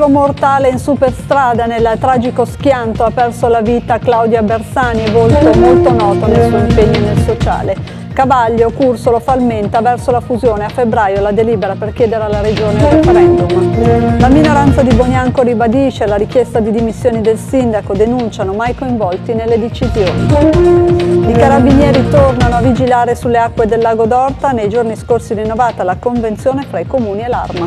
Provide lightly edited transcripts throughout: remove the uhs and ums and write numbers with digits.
Scontro mortale in superstrada, nel tragico schianto ha perso la vita Claudia Bersani, volto molto noto nel suo impegno nel sociale. Cavaglio, Cursolo, Falmenta, verso la fusione, a febbraio la delibera per chiedere alla Regione il referendum. La minoranza di Bognanco ribadisce la richiesta di dimissioni del sindaco, denunciano mai coinvolti nelle decisioni. I carabinieri tornano a vigilare sulle acque del lago d'Orta, nei giorni scorsi rinnovata la convenzione fra i comuni e l'Arma.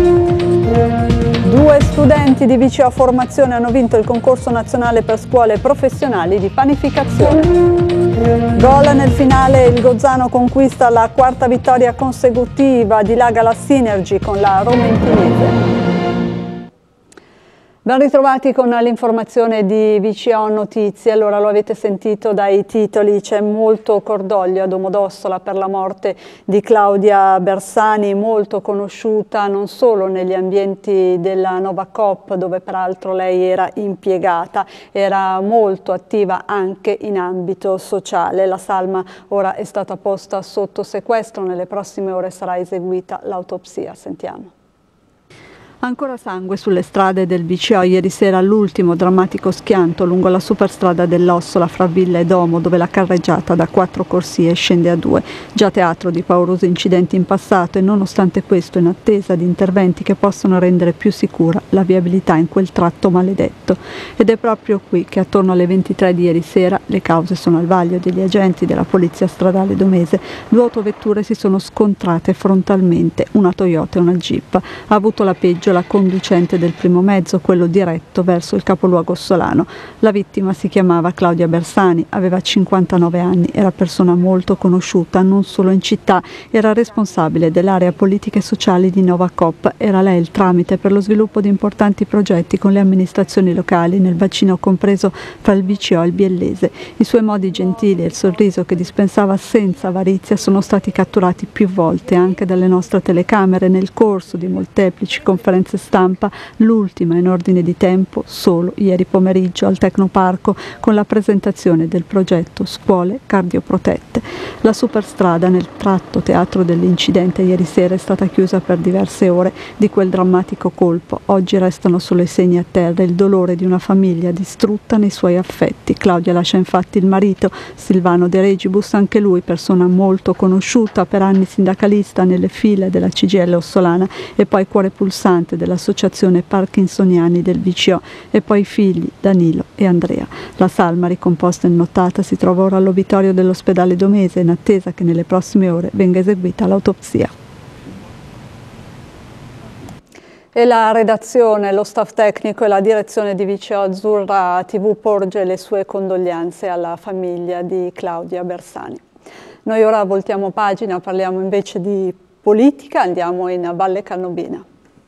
2 studenti di VCO Formazione hanno vinto il concorso nazionale per scuole professionali di panificazione. Gol nel finale, il Gozzano conquista la 4ª vittoria consecutiva, dilaga la Synergy con la Romentinese. Ben ritrovati con l'informazione di VCO Notizie. Allora, lo avete sentito dai titoli, c'è molto cordoglio a Domodossola per la morte di Claudia Bersani, molto conosciuta non solo negli ambienti della Novacoop, dove peraltro lei era impiegata, era molto attiva anche in ambito sociale. La salma ora è stata posta sotto sequestro, nelle prossime ore sarà eseguita l'autopsia. Sentiamo. Ancora sangue sulle strade del VCO, ieri sera l'ultimo drammatico schianto lungo la superstrada dell'Ossola fra Villa e Domo, dove la carreggiata da 4 corsie scende a 2, già teatro di paurosi incidenti in passato, e nonostante questo in attesa di interventi che possano rendere più sicura la viabilità in quel tratto maledetto. Ed è proprio qui che attorno alle 23 di ieri sera, le cause sono al vaglio degli agenti della Polizia Stradale Domese, 2 autovetture si sono scontrate frontalmente, una Toyota e una Jeep. Ha avuto la peggio la conducente del primo mezzo, quello diretto verso il capoluogo ossolano. La vittima si chiamava Claudia Bersani, aveva 59 anni, era persona molto conosciuta non solo in città, era responsabile dell'area politiche e sociali di Novacoop, era lei il tramite per lo sviluppo di importanti progetti con le amministrazioni locali nel bacino compreso fra il VCO e il Biellese. I suoi modi gentili e il sorriso che dispensava senza avarizia sono stati catturati più volte anche dalle nostre telecamere nel corso di molteplici conferenze stampa, l'ultima in ordine di tempo solo ieri pomeriggio al Tecnoparco con la presentazione del progetto Scuole Cardioprotette. La superstrada nel tratto teatro dell'incidente ieri sera è stata chiusa per diverse ore di quel drammatico colpo. Oggi restano solo i segni a terra, il dolore di una famiglia distrutta nei suoi affetti. Claudia lascia infatti il marito, Silvano De Regibus, anche lui persona molto conosciuta, per anni sindacalista nelle file della CGIL ossolana e poi cuore pulsante dell'associazione Parkinsoniani del VCO, e poi i figli Danilo e Andrea. La salma, ricomposta in nottata, si trova ora all'obitorio dell'ospedale Domese in attesa che nelle prossime ore venga eseguita l'autopsia. E la redazione, lo staff tecnico e la direzione di VCO Azzurra TV porge le sue condoglianze alla famiglia di Claudia Bersani. Noi ora voltiamo pagina, parliamo invece di politica, andiamo in Valle Cannobina.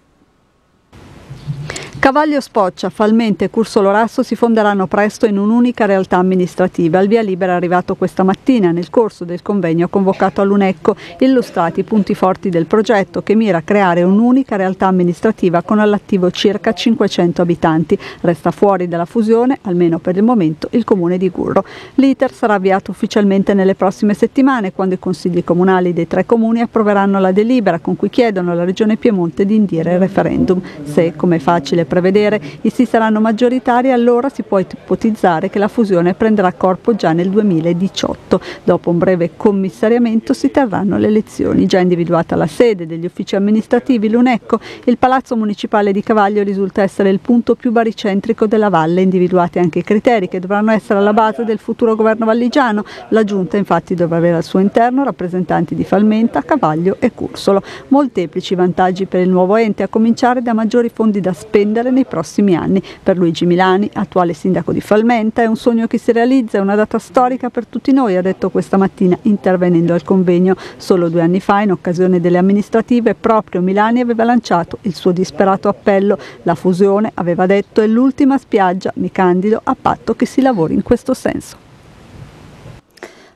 Cavaglio Spoccia, Falmenta e Cursolo Rasso si fonderanno presto in un'unica realtà amministrativa. Il via libera è arrivato questa mattina nel corso del convegno convocato all'UNECCO, illustrati i punti forti del progetto che mira a creare un'unica realtà amministrativa con all'attivo circa 500 abitanti. Resta fuori dalla fusione, almeno per il momento, il comune di Gurro. L'iter sarà avviato ufficialmente nelle prossime settimane, quando i consigli comunali dei 3 comuni approveranno la delibera con cui chiedono alla Regione Piemonte di indire il referendum. Se, come è facile prevedere, i sì saranno maggioritari, allora si può ipotizzare che la fusione prenderà corpo già nel 2018. Dopo un breve commissariamento si terranno le elezioni. Già individuata la sede degli uffici amministrativi, l'UNECCO, il Palazzo Municipale di Cavaglio risulta essere il punto più baricentrico della valle, individuati anche i criteri che dovranno essere alla base del futuro governo valligiano. La Giunta infatti dovrà avere al suo interno rappresentanti di Falmenta, Cavaglio e Cursolo. Molteplici vantaggi per il nuovo ente, a cominciare da maggiori fondi da spendere nei prossimi anni. Per Luigi Milani, attuale sindaco di Falmenta, è un sogno che si realizza, è una data storica per tutti noi, ha detto questa mattina intervenendo al convegno. Solo 2 anni fa, in occasione delle amministrative, proprio Milani aveva lanciato il suo disperato appello. La fusione, aveva detto, è l'ultima spiaggia, mi candido a patto che si lavori in questo senso.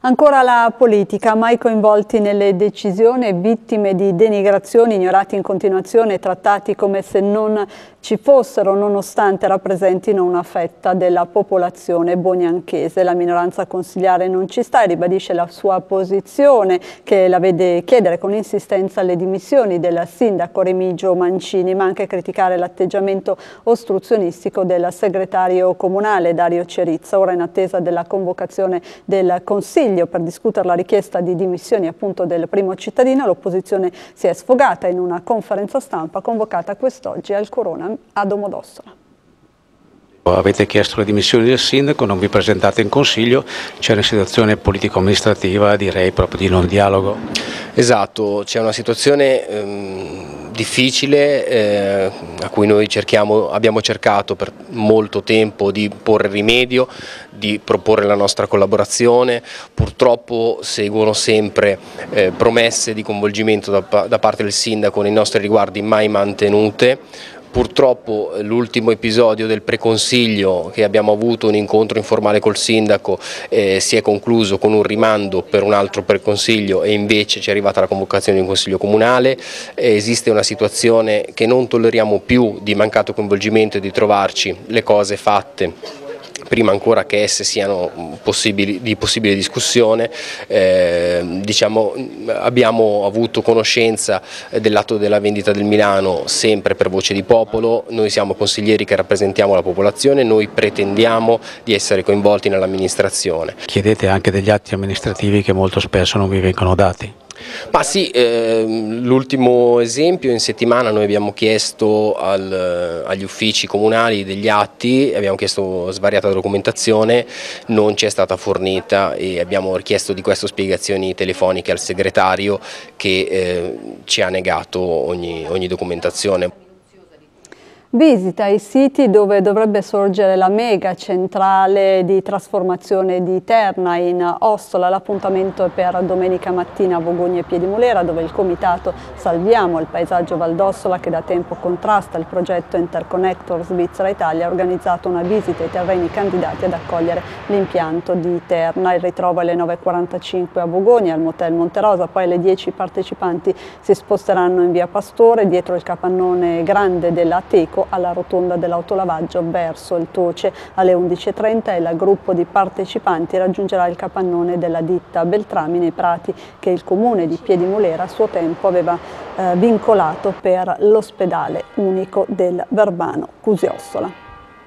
Ancora la politica, mai coinvolti nelle decisioni, vittime di denigrazioni, ignorati in continuazione, trattati come se non ci fossero, nonostante rappresentino una fetta della popolazione bonianchese. La minoranza consigliare non ci sta e ribadisce la sua posizione, che la vede chiedere con insistenza le dimissioni del sindaco Remigio Mancini, ma anche criticare l'atteggiamento ostruzionistico del segretario comunale Dario Cerizza. Ora, in attesa della convocazione del Consiglio per discutere la richiesta di dimissioni appunto del primo cittadino, l'opposizione si è sfogata in una conferenza stampa convocata quest'oggi al Corona a Domodossola. Avete chiesto le dimissioni del sindaco, non vi presentate in consiglio, c'è una situazione politico-amministrativa, direi proprio di non dialogo. Esatto, c'è una situazione difficile a cui noi abbiamo cercato per molto tempo di porre rimedio, di proporre la nostra collaborazione. Purtroppo seguono sempre promesse di coinvolgimento da parte del sindaco nei nostri riguardi mai mantenute. Purtroppo l'ultimo episodio del preconsiglio, che abbiamo avuto un incontro informale col sindaco, si è concluso con un rimando per un altro preconsiglio e invece ci è arrivata la convocazione di un consiglio comunale. Esiste una situazione che non tolleriamo più di mancato coinvolgimento e di trovarci le cose fatte prima ancora che esse siano di possibile discussione. Abbiamo avuto conoscenza dell'atto della vendita del Milano sempre per voce di popolo. Noi siamo consiglieri che rappresentiamo la popolazione, noi pretendiamo di essere coinvolti nell'amministrazione. Chiedete anche degli atti amministrativi che molto spesso non vi vengono dati. Ma sì, l'ultimo esempio: in settimana noi abbiamo chiesto agli uffici comunali degli atti, abbiamo chiesto svariata documentazione, non ci è stata fornita e abbiamo richiesto di questo spiegazioni telefoniche al segretario che ci ha negato ogni documentazione. Visita i siti dove dovrebbe sorgere la mega centrale di trasformazione di Terna in Ossola. L'appuntamento è per domenica mattina a Vogogna e Piedimulera, dove il comitato Salviamo il paesaggio Valdossola, che da tempo contrasta il progetto Interconnector Svizzera-Italia, ha organizzato una visita ai terreni candidati ad accogliere l'impianto di Terna. Il ritrovo alle 9:45 a Vogogna, al Motel Monterosa, poi alle 10 i partecipanti si sposteranno in via Pastore, dietro il capannone grande dell'Ateco, alla rotonda dell'autolavaggio verso il Toce. Alle 11:30 il gruppo di partecipanti raggiungerà il capannone della ditta Beltrami nei Prati, che il comune di Piedimulera a suo tempo aveva vincolato per l'ospedale unico del Verbano Cusiossola.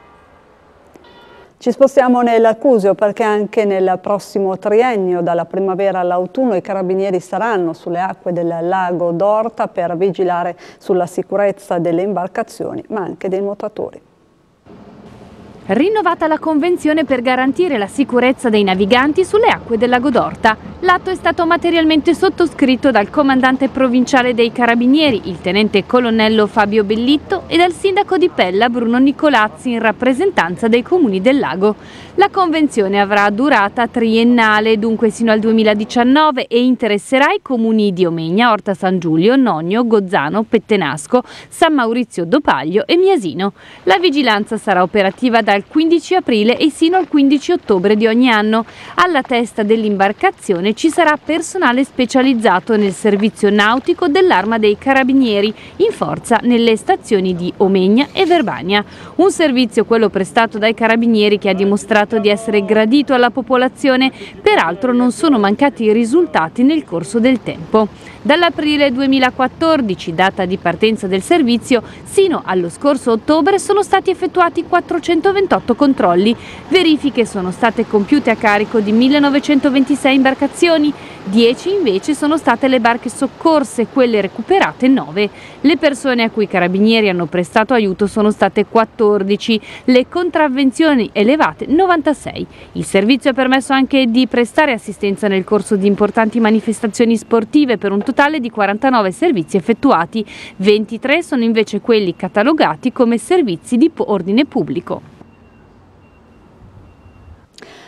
Ci spostiamo nel Cusio perché anche nel prossimo triennio, dalla primavera all'autunno, i carabinieri saranno sulle acque del lago d'Orta per vigilare sulla sicurezza delle imbarcazioni ma anche dei nuotatori. Rinnovata la convenzione per garantire la sicurezza dei naviganti sulle acque del lago d'Orta. L'atto è stato materialmente sottoscritto dal comandante provinciale dei Carabinieri, il tenente colonnello Fabio Bellitto, e dal sindaco di Pella Bruno Nicolazzi in rappresentanza dei comuni del lago. La convenzione avrà durata triennale, dunque sino al 2019, e interesserà i comuni di Omegna, Orta San Giulio, Nonio, Gozzano, Pettenasco, San Maurizio Dopaglio e Miasino. La vigilanza sarà operativa dal 15 aprile e sino al 15 ottobre di ogni anno. Alla testa dell'imbarcazione ci sarà personale specializzato nel servizio nautico dell'Arma dei Carabinieri, in forza nelle stazioni di Omegna e Verbania. Un servizio, quello prestato dai Carabinieri, che ha dimostrato di essere gradito alla popolazione. Peraltro non sono mancati i risultati nel corso del tempo. Dall'aprile 2014, data di partenza del servizio, sino allo scorso ottobre sono stati effettuati 428 controlli. Verifiche sono state compiute a carico di 1926 imbarcazioni, 10 invece sono state le barche soccorse, quelle recuperate 9. Le persone a cui i carabinieri hanno prestato aiuto sono state 14, le contravvenzioni elevate 96. Il servizio ha permesso anche di prestare assistenza nel corso di importanti manifestazioni sportive per un totale di 49 servizi effettuati, 23 sono invece quelli catalogati come servizi di ordine pubblico.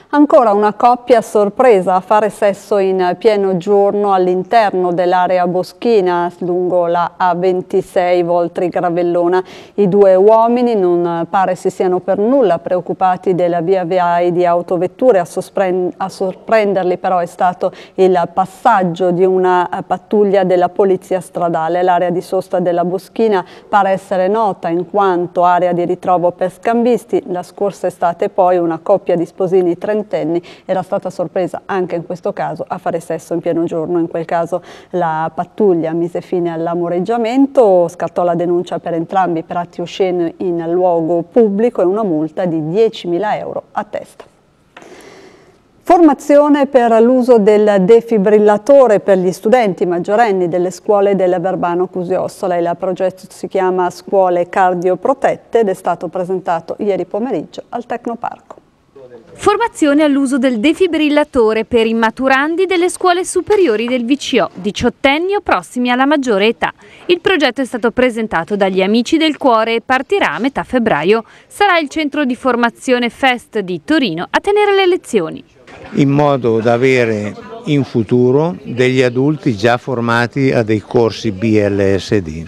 Ancora una coppia sorpresa a fare sesso in pieno giorno all'interno dell'area boschina lungo la A26 Voltri-Gravellona. I due uomini non pare si siano per nulla preoccupati della via viai di autovetture, a sorprenderli però è stato il passaggio di una pattuglia della polizia stradale. L'area di sosta della boschina pare essere nota in quanto area di ritrovo per scambisti. La scorsa estate poi una coppia di sposini trentenni era stata sorpresa anche in questo caso a fare sesso in pieno giorno. In quel caso la pattuglia mise fine all'amoreggiamento, scattò la denuncia per entrambi per atti osceni in luogo pubblico e una multa di 10.000 euro a testa. Formazione per l'uso del defibrillatore per gli studenti maggiorenni delle scuole del Verbano Cusiossola. Il progetto si chiama Scuole Cardioprotette ed è stato presentato ieri pomeriggio al Tecnoparco. Formazione all'uso del defibrillatore per i maturandi delle scuole superiori del VCO, diciottenni o prossimi alla maggiore età. Il progetto è stato presentato dagli Amici del Cuore e partirà a metà febbraio. Sarà il centro di formazione FEST di Torino a tenere le lezioni. In modo da avere in futuro degli adulti già formati a dei corsi BLSD.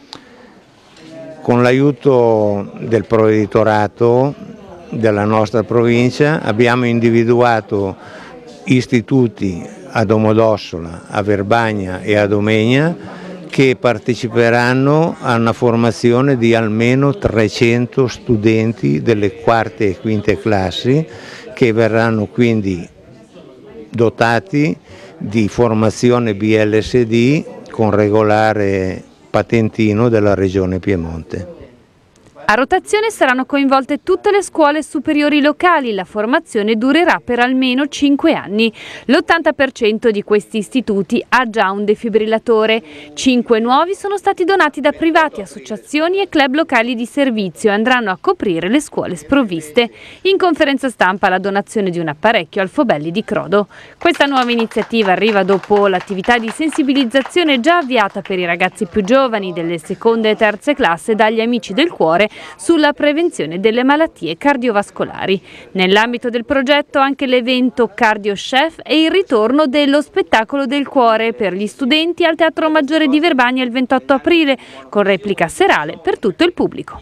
Con l'aiuto del provveditorato della nostra provincia abbiamo individuato istituti a Domodossola, a Verbania e a Domegna che parteciperanno a una formazione di almeno 300 studenti delle quarte e quinte classi che verranno quindi dotati di formazione BLSD con regolare patentino della Regione Piemonte. A rotazione saranno coinvolte tutte le scuole superiori locali, la formazione durerà per almeno 5 anni. L'80% di questi istituti ha già un defibrillatore, 5 nuovi sono stati donati da privati, associazioni e club locali di servizio e andranno a coprire le scuole sprovviste. In conferenza stampa la donazione di un apparecchio al Fobelli di Crodo. Questa nuova iniziativa arriva dopo l'attività di sensibilizzazione già avviata per i ragazzi più giovani delle seconde e terze classe dagli Amici del Cuore sulla prevenzione delle malattie cardiovascolari. Nell'ambito del progetto anche l'evento Cardio Chef e il ritorno dello spettacolo del cuore per gli studenti al Teatro Maggiore di Verbania il 28 aprile, con replica serale per tutto il pubblico.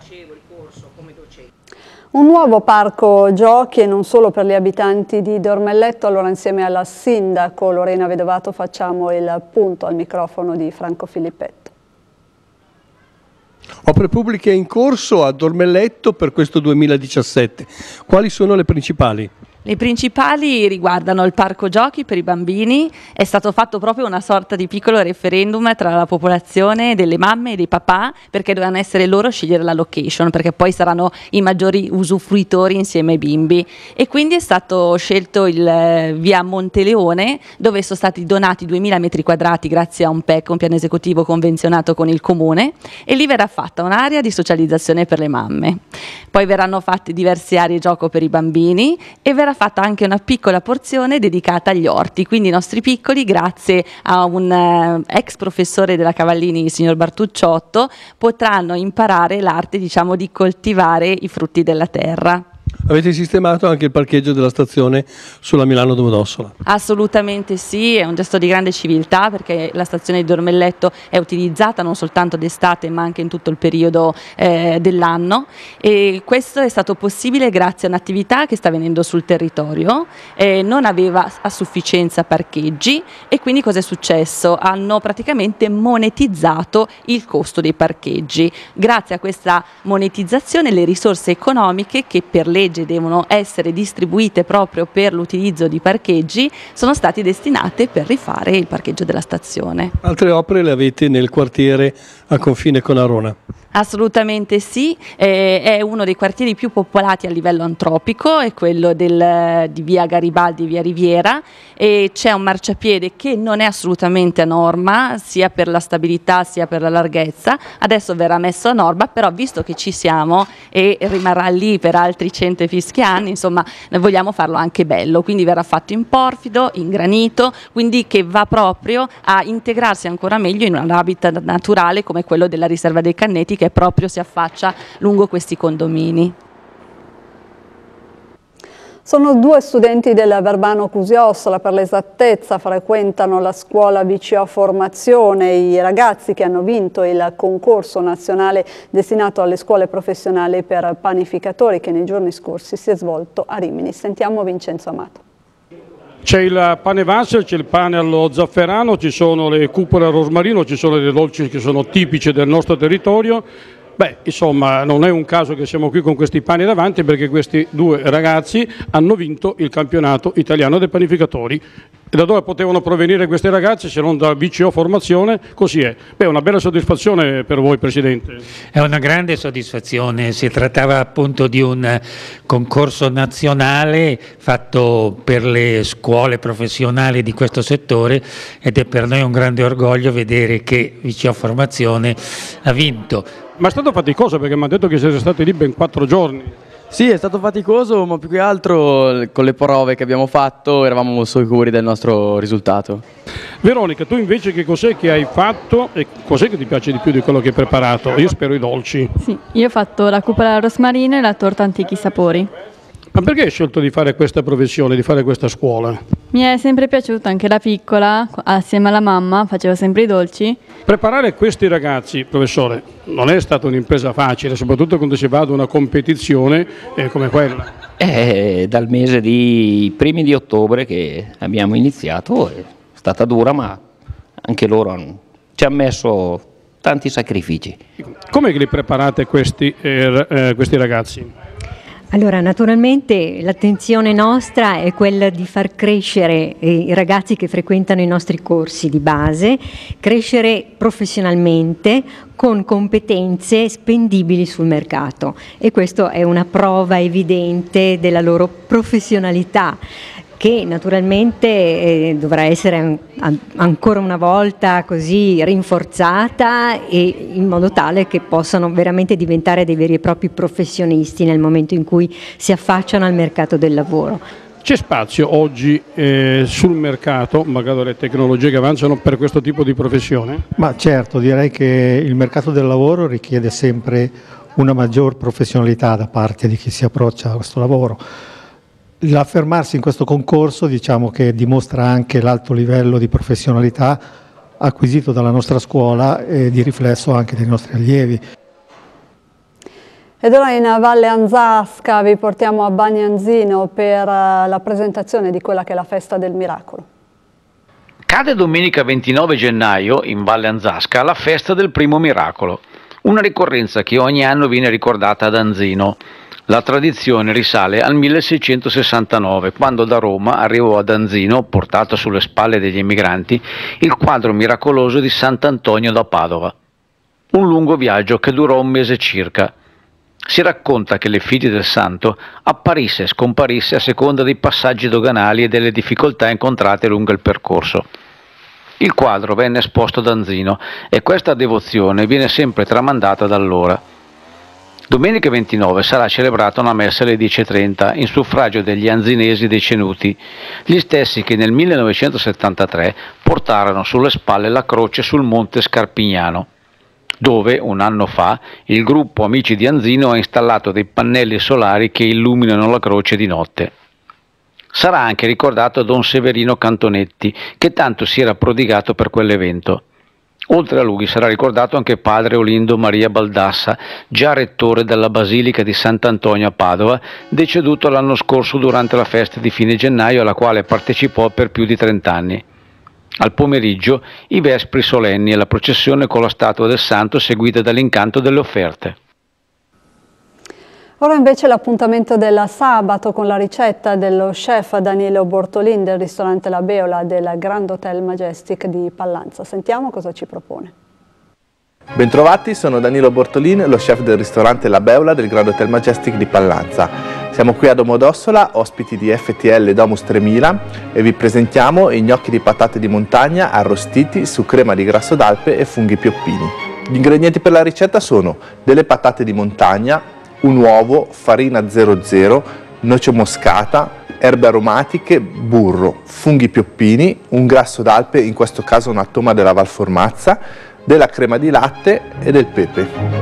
Un nuovo parco giochi e non solo per gli abitanti di Dormelletto. Allora insieme alla sindaco Lorena Vedovato facciamo il punto al microfono di Franco Filippetto. Opere pubbliche in corso a Dormelletto per questo 2017. Quali sono le principali? Le principali riguardano il parco giochi per i bambini, è stato fatto proprio una sorta di piccolo referendum tra la popolazione, delle mamme e dei papà, perché dovevano essere loro a scegliere la location, perché poi saranno i maggiori usufruitori insieme ai bimbi. E quindi è stato scelto il via Monteleone, dove sono stati donati 2000 metri quadrati grazie a un PEC, un piano esecutivo convenzionato con il comune, e lì verrà fatta un'area di socializzazione per le mamme. Poi verranno fatte diverse aree gioco per i bambini e verrà fatta anche una piccola porzione dedicata agli orti, quindi i nostri piccoli, grazie a un ex professore della Cavallini, il signor Bartucciotto, potranno imparare l'arte, diciamo, di coltivare i frutti della terra. Avete sistemato anche il parcheggio della stazione sulla Milano-Domodossola? Assolutamente sì, è un gesto di grande civiltà perché la stazione di Dormelletto è utilizzata non soltanto d'estate ma anche in tutto il periodo dell'anno, e questo è stato possibile grazie a un'attività che sta avvenendo sul territorio, non aveva a sufficienza parcheggi e quindi cosa è successo? Hanno praticamente monetizzato il costo dei parcheggi. Grazie a questa monetizzazione le risorse economiche che per legge devono essere distribuite proprio per l'utilizzo di parcheggi sono stati destinate per rifare il parcheggio della stazione. Altre opere le avete nel quartiere a confine con Arona? Assolutamente sì, è uno dei quartieri più popolati a livello antropico, è quello di via Garibaldi e via Riviera, e c'è un marciapiede che non è assolutamente a norma sia per la stabilità sia per la larghezza. Adesso verrà messo a norma, però visto che ci siamo e rimarrà lì per altri 100 e fischi anni, insomma noi vogliamo farlo anche bello, quindi verrà fatto in porfido, in granito, quindi che va proprio a integrarsi ancora meglio in un habitat naturale come quello della riserva dei Canneti, che proprio si affaccia lungo questi condomini. Sono 2 studenti del Verbano Cusiossola, per l'esattezza frequentano la scuola VCO Formazione, i ragazzi che hanno vinto il concorso nazionale destinato alle scuole professionali per panificatori che nei giorni scorsi si è svolto a Rimini. Sentiamo Vincenzo Amato. C'è il pane Vassel, c'è il pane allo zafferano, ci sono le cupole al rosmarino, ci sono dei dolci che sono tipici del nostro territorio. Beh, insomma, non è un caso che siamo qui con questi pani davanti, perché questi 2 ragazzi hanno vinto il campionato italiano dei panificatori. E da dove potevano provenire questi ragazzi se non da VCO Formazione? Così è. Beh, una bella soddisfazione per voi, Presidente. È una grande soddisfazione, si trattava appunto di un concorso nazionale fatto per le scuole professionali di questo settore ed è per noi un grande orgoglio vedere che VCO Formazione ha vinto. Ma è stato faticoso, perché mi hanno detto che siete stati lì ben 4 giorni. Sì, è stato faticoso, ma più che altro con le prove che abbiamo fatto eravamo sicuri del nostro risultato. Veronica, tu invece che cos'è che hai fatto e cos'è che ti piace di più di quello che hai preparato? Io spero i dolci. Sì, io ho fatto la cupola al rosmarino e la torta antichi sapori. Ma perché hai scelto di fare questa professione, di fare questa scuola? Mi è sempre piaciuta, anche da piccola, assieme alla mamma, facevo sempre i dolci. Preparare questi ragazzi, professore, non è stata un'impresa facile, soprattutto quando si va ad una competizione come quella. Dal mese di primi di ottobre che abbiamo iniziato, è stata dura, ma anche loro ci hanno messo tanti sacrifici. Come li preparate questi ragazzi? Allora, naturalmente l'attenzione nostra è quella di far crescere i ragazzi che frequentano i nostri corsi di base, crescere professionalmente con competenze spendibili sul mercato, e questo è una prova evidente della loro professionalità, che naturalmente dovrà essere ancora una volta così rinforzata, e in modo tale che possano veramente diventare dei veri e propri professionisti nel momento in cui si affacciano al mercato del lavoro. C'è spazio oggi sul mercato, magari le tecnologie che avanzano, per questo tipo di professione? Ma certo, direi che il mercato del lavoro richiede sempre una maggior professionalità da parte di chi si approccia a questo lavoro. L'affermarsi in questo concorso, diciamo, che dimostra anche l'alto livello di professionalità acquisito dalla nostra scuola e di riflesso anche dei nostri allievi. Ed ora in Valle Anzasca vi portiamo a Bagnanzino per la presentazione di quella che è la Festa del Miracolo. Cade domenica 29 gennaio in Valle Anzasca la Festa del Primo Miracolo, una ricorrenza che ogni anno viene ricordata ad Anzino. La tradizione risale al 1669, quando da Roma arrivò ad Anzino, portato sulle spalle degli emigranti, il quadro miracoloso di Sant'Antonio da Padova. Un lungo viaggio che durò un mese circa. Si racconta che l'effigie del santo apparisse e scomparisse a seconda dei passaggi doganali e delle difficoltà incontrate lungo il percorso. Il quadro venne esposto ad Anzino e questa devozione viene sempre tramandata da allora. Domenica 29 sarà celebrata una messa alle 10:30 in suffragio degli anzinesi decenuti, gli stessi che nel 1973 portarono sulle spalle la croce sul monte Scarpignano, dove un anno fa il gruppo Amici di Anzino ha installato dei pannelli solari che illuminano la croce di notte. Sarà anche ricordato Don Severino Cantonetti, che tanto si era prodigato per quell'evento. Oltre a lui sarà ricordato anche padre Olindo Maria Baldassa, già rettore della Basilica di Sant'Antonio a Padova, deceduto l'anno scorso durante la festa di fine gennaio alla quale partecipò per più di 30 anni. Al pomeriggio i vespri solenni e la processione con la statua del santo seguita dall'incanto delle offerte. Ora invece l'appuntamento del sabato con la ricetta dello chef Danilo Bortolin del ristorante La Beola del Grand Hotel Majestic di Pallanza. Sentiamo cosa ci propone. Bentrovati, sono Danilo Bortolin, lo chef del ristorante La Beola del Grand Hotel Majestic di Pallanza. Siamo qui a Domodossola, ospiti di FTL Domus 3000, e vi presentiamo i gnocchi di patate di montagna arrostiti su crema di grasso d'Alpe e funghi pioppini. Gli ingredienti per la ricetta sono delle patate di montagna, un uovo, farina 00, noce moscata, erbe aromatiche, burro, funghi pioppini, un grasso d'Alpe, in questo caso una toma della Valformazza, della crema di latte e del pepe.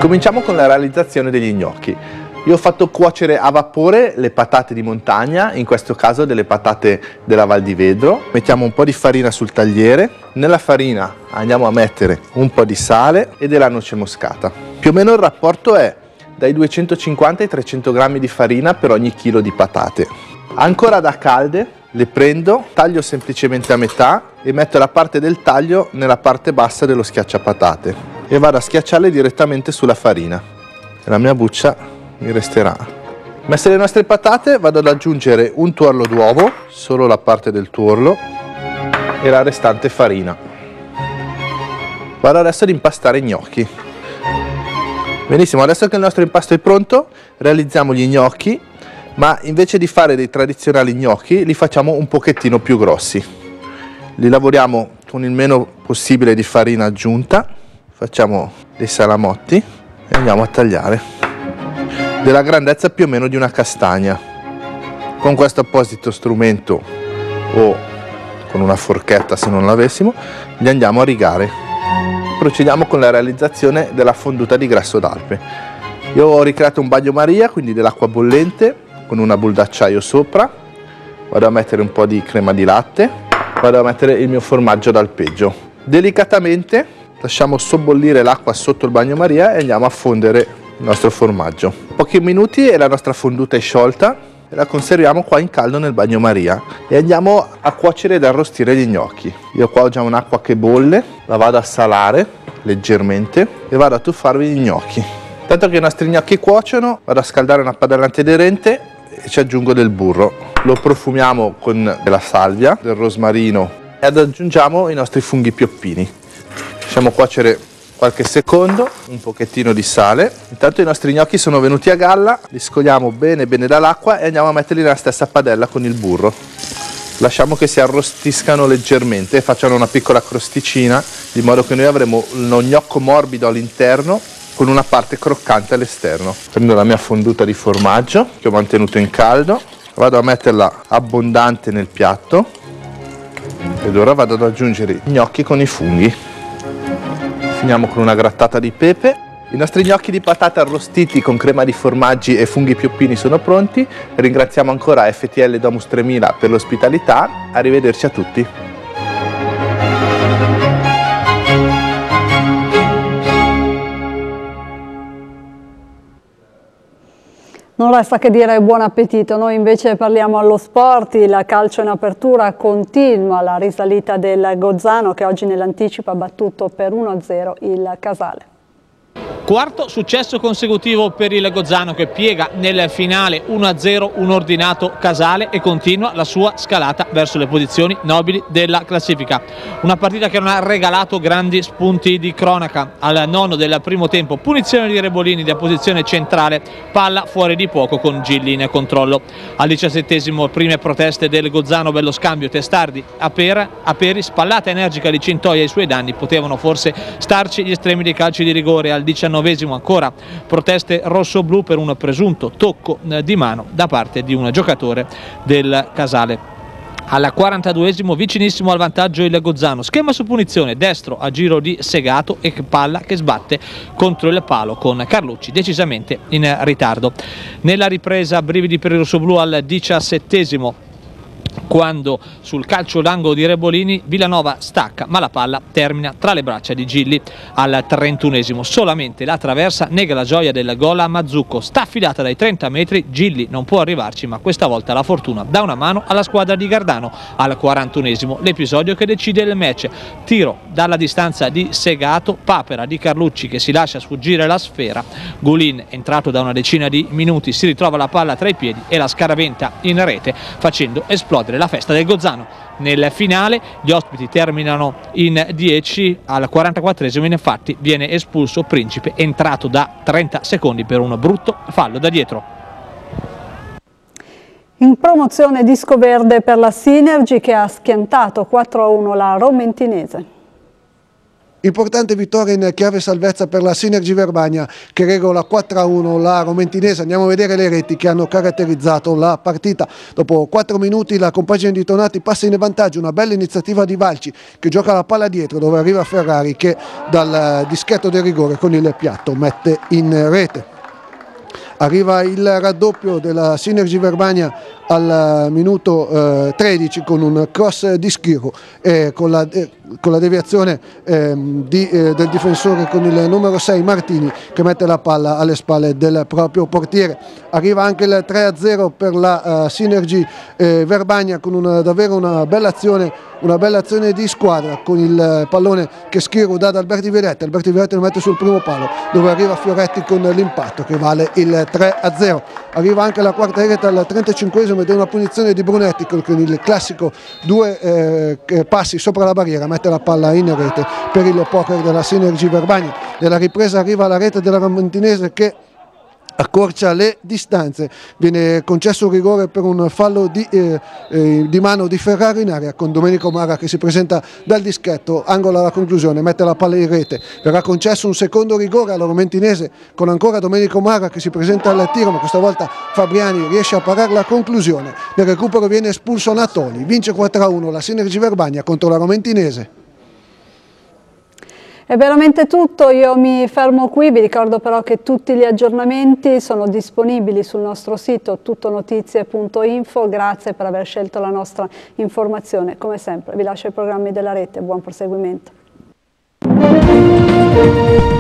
Cominciamo con la realizzazione degli gnocchi. Io ho fatto cuocere a vapore le patate di montagna, in questo caso delle patate della Val di Vedro. Mettiamo un po' di farina sul tagliere, nella farina andiamo a mettere un po' di sale e della noce moscata. Più o meno il rapporto è dai 250 ai 300 grammi di farina per ogni chilo di patate. Ancora da calde le prendo, taglio semplicemente a metà e metto la parte del taglio nella parte bassa dello schiacciapatate e vado a schiacciarle direttamente sulla farina. E la mia buccia mi resterà. Messe le nostre patate, vado ad aggiungere un tuorlo d'uovo, solo la parte del tuorlo, e la restante farina. Vado adesso ad impastare i gnocchi. Benissimo, adesso che il nostro impasto è pronto, realizziamo gli gnocchi, ma invece di fare dei tradizionali gnocchi, li facciamo un pochettino più grossi. Li lavoriamo con il meno possibile di farina aggiunta, facciamo dei salamotti e andiamo a tagliare. Della grandezza più o meno di una castagna. Con questo apposito strumento o con una forchetta se non l'avessimo, li andiamo a rigare. Procediamo con la realizzazione della fonduta di grasso d'alpe. Io ho ricreato un bagnomaria, quindi dell'acqua bollente con una boule d'acciaio sopra. Vado a mettere un po' di crema di latte, vado a mettere il mio formaggio d'alpeggio. Delicatamente lasciamo sobbollire l'acqua sotto il bagnomaria e andiamo a fondere il nostro formaggio. Pochi minuti e la nostra fonduta è sciolta e la conserviamo qua in caldo nel bagnomaria e andiamo a cuocere ed arrostire gli gnocchi. Io qua ho già un'acqua che bolle, la vado a salare leggermente e vado a tuffarvi gli gnocchi. Tanto che i nostri gnocchi cuociono, vado a scaldare una padella antiaderente e ci aggiungo del burro. Lo profumiamo con della salvia, del rosmarino e aggiungiamo i nostri funghi pioppini. Lasciamo cuocere qualche secondo, un pochettino di sale. Intanto i nostri gnocchi sono venuti a galla, li scogliamo bene bene dall'acqua e andiamo a metterli nella stessa padella con il burro. Lasciamo che si arrostiscano leggermente e facciano una piccola crosticina, di modo che noi avremo uno gnocco morbido all'interno con una parte croccante all'esterno. Prendo la mia fonduta di formaggio che ho mantenuto in caldo, vado a metterla abbondante nel piatto ed ora vado ad aggiungere i gnocchi con i funghi. Finiamo con una grattata di pepe. I nostri gnocchi di patate arrostiti con crema di formaggi e funghi pioppini sono pronti. Ringraziamo ancora FTL Domus 3000 per l'ospitalità. Arrivederci a tutti. Non resta che dire buon appetito, noi invece parliamo allo sport, il calcio in apertura continua la risalita del Gozzano che oggi nell'anticipo ha battuto per 1-0 il Casale. Quarto successo consecutivo per il Gozzano che piega nel finale 1-0 un ordinato Casale e continua la sua scalata verso le posizioni nobili della classifica. Una partita che non ha regalato grandi spunti di cronaca. Al nono del primo tempo punizione di Rebolini da posizione centrale, palla fuori di poco con Gilli in controllo. Al 17esimo prime proteste del Gozzano, bello scambio Testardi Aperi, spallata energica di Cintoia ai suoi danni, potevano forse starci gli estremi dei calci di rigore. Al 19esimo ancora proteste rosso-blu per un presunto tocco di mano da parte di un giocatore del Casale. Al 42esimo vicinissimo al vantaggio il Gozzano, schema su punizione, destro a giro di Segato e palla che sbatte contro il palo con Carlucci decisamente in ritardo. Nella ripresa brividi per il rossoblu al 17esimo, quando sul calcio d'angolo di Rebolini Villanova stacca ma la palla termina tra le braccia di Gilli. Al 31esimo solamente la traversa nega la gioia del gol a Mazzucco, sta affidata dai 30 metri, Gilli non può arrivarci ma questa volta la fortuna dà una mano alla squadra di Gardano. Al 41esimo l'episodio che decide il match, tiro dalla distanza di Segato, papera di Carlucci che si lascia sfuggire la sfera, Gulin entrato da una decina di minuti si ritrova la palla tra i piedi e la scaraventa in rete facendo esplodere la festa del Gozzano. Nel finale gli ospiti terminano in 10, al 44esimo infatti viene espulso Principe, entrato da 30 secondi per un brutto fallo da dietro. In promozione disco verde per la Synergy che ha schiantato 4-1 la Romentinese. Importante vittoria in chiave salvezza per la Synergy Verbania che regola 4-1 la Romentinese. Andiamo a vedere le reti che hanno caratterizzato la partita. Dopo 4 minuti la compagine di Tonati passa in vantaggio, una bella iniziativa di Valci che gioca la palla dietro dove arriva Ferrari che dal dischetto del rigore con il piatto mette in rete. Arriva il raddoppio della Synergy Verbania al minuto 13 con un cross di Schiro e con la deviazione del difensore con il numero 6 Martini che mette la palla alle spalle del proprio portiere. Arriva anche il 3-0 per la Synergy Verbania con davvero una bella azione di squadra con il pallone che Schiro dà ad Alberti Veretti lo mette sul primo palo dove arriva Fioretti con l'impatto che vale il 3-0. Arriva anche la quarta rete al 35esimo ed è una punizione di Brunetti con il classico 2 passi sopra la barriera, mette la palla in rete per il poker della Synergy Verbania. Nella ripresa arriva la rete della Romentinese che accorcia le distanze, viene concesso un rigore per un fallo di mano di Ferrari in area con Domenico Mara che si presenta dal dischetto, angola alla conclusione, mette la palla in rete, verrà concesso un secondo rigore alla Romentinese con ancora Domenico Mara che si presenta al tiro ma questa volta Fabriani riesce a parare la conclusione, nel recupero viene espulso Natoli, vince 4-1 la Synergy Verbania contro la Romentinese. È veramente tutto, io mi fermo qui, vi ricordo però che tutti gli aggiornamenti sono disponibili sul nostro sito tuttonotizie.info, grazie per aver scelto la nostra informazione, come sempre vi lascio i programmi della rete, buon proseguimento.